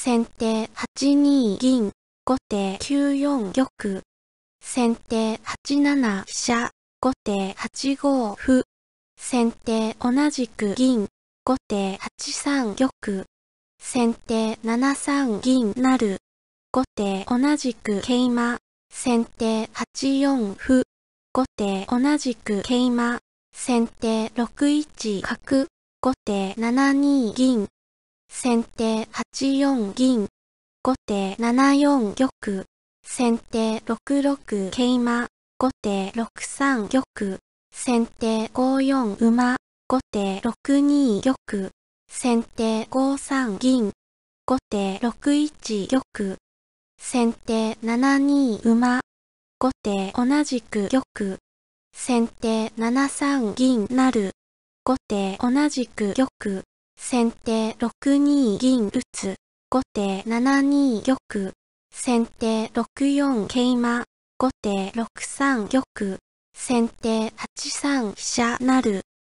先手8二銀、後手9四玉、先手8七飛車、後手8五歩、先手同じく銀、後手8三玉、先手7三銀成、後手同じく桂馬、先手8四歩、後手同じく桂馬、先手6一角、後手7二銀、先手8四銀、後手7四玉、先手6六桂馬、後手6三玉、先手5四馬、後手6二玉、先手5三銀、後手6一玉、先手7二馬、後手同じく玉、先手7三銀成、後手同じく玉、先手6二銀打つ、後手7二玉、先手6四桂馬、後手6三玉、先手8三飛車成。